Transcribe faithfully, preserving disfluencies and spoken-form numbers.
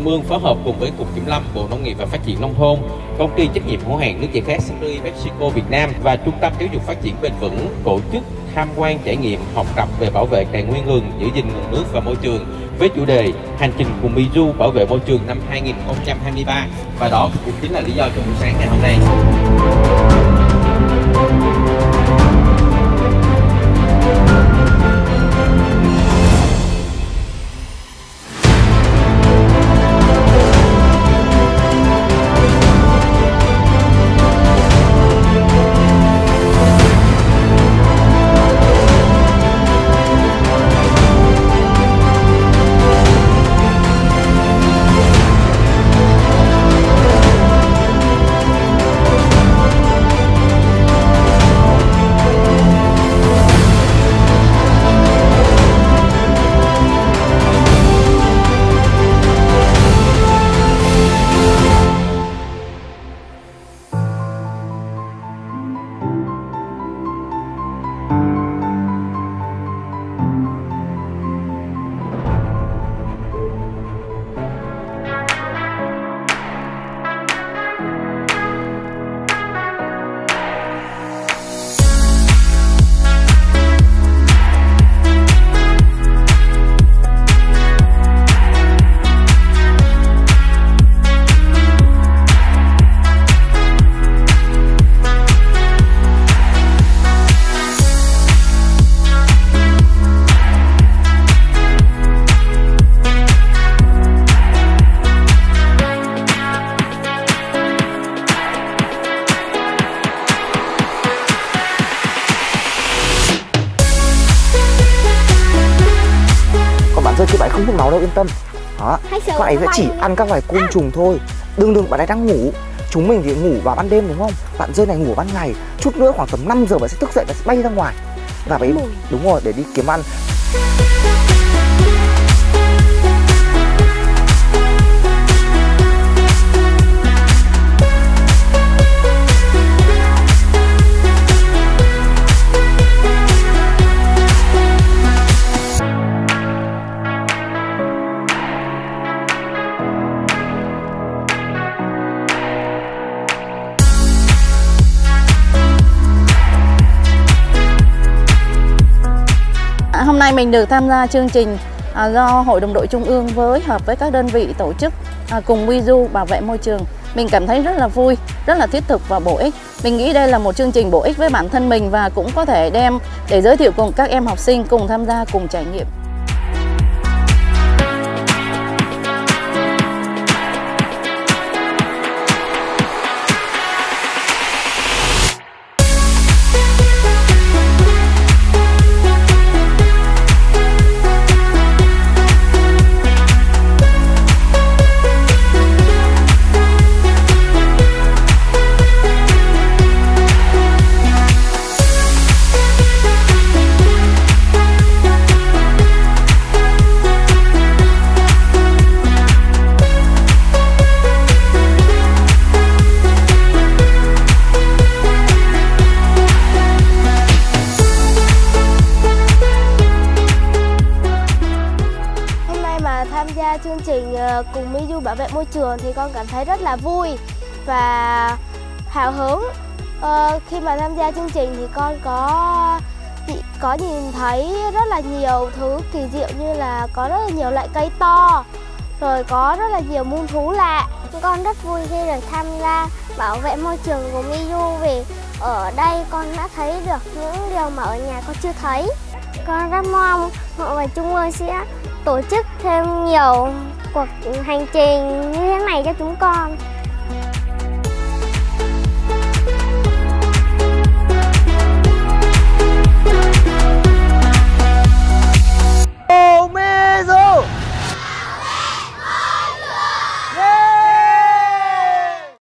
Trung ương phối hợp cùng với Cục Kiểm lâm, Bộ Nông nghiệp và Phát triển Nông thôn, Công ty trách nhiệm hữu hạn nước giải khát Suntory PepsiCo Việt Nam và Trung tâm Giáo dục Phát triển Bền vững tổ chức tham quan trải nghiệm học tập về bảo vệ tài nguyên rừng, giữ gìn nguồn nước và môi trường với chủ đề Hành trình cùng Mizu bảo vệ môi trường năm hai nghìn không trăm hai mươi ba. Và đó cũng chính là lý do cho buổi sáng ngày hôm nay. Chứ bạn không hút máu đâu, yên tâm. Đó, các bạn ấy sẽ chỉ ăn các loài côn trùng thôi. Đừng đừng bạn ấy đang ngủ. Chúng mình thì ngủ vào ban đêm đúng không? Bạn rơi này ngủ ban ngày. Chút nữa khoảng tầm năm giờ bạn sẽ thức dậy và sẽ bay ra ngoài. Và bạn ấy, đúng rồi, để đi kiếm ăn. Hôm nay mình được tham gia chương trình à, do Hội đồng đội Trung ương phối hợp với các đơn vị tổ chức à, cùng Mizu bảo vệ môi trường. Mình cảm thấy rất là vui, rất là thiết thực và bổ ích. Mình nghĩ đây là một chương trình bổ ích với bản thân mình và cũng có thể đem để giới thiệu cùng các em học sinh cùng tham gia, cùng trải nghiệm. Tham gia chương trình cùng Mizu bảo vệ môi trường thì con cảm thấy rất là vui và hào hứng. Ờ, khi mà tham gia chương trình thì con có có nhìn thấy rất là nhiều thứ kỳ diệu, như là có rất là nhiều loại cây to, rồi có rất là nhiều muôn thú lạ. Con rất vui khi được tham gia bảo vệ môi trường của Mizu vì ở đây con đã thấy được những điều mà ở nhà con chưa thấy. Con rất mong Hội và Trung ương sẽ tổ chức thêm nhiều cuộc hành trình như thế này cho chúng con.